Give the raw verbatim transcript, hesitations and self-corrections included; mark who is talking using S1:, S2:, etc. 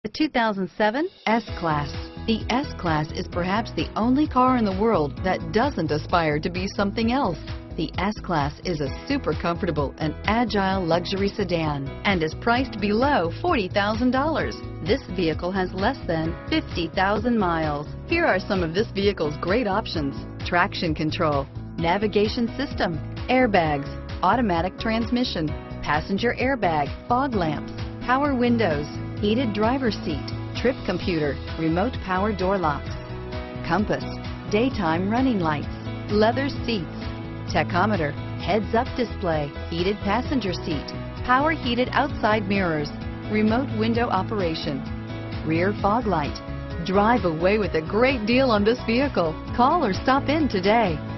S1: The two thousand seven S-Class. The S-Class is perhaps the only car in the world that doesn't aspire to be something else. The S-Class is a super comfortable and agile luxury sedan and is priced below forty thousand dollars. This vehicle has less than fifty thousand miles. Here are some of this vehicle's great options: traction control, navigation system, airbags, automatic transmission, passenger airbag, fog lamps, power windows, heated driver's seat, trip computer, remote power door locks, compass, daytime running lights, leather seats, tachometer, heads-up display, heated passenger seat, power heated outside mirrors, remote window operation, rear fog light. Drive away with a great deal on this vehicle. Call or stop in today.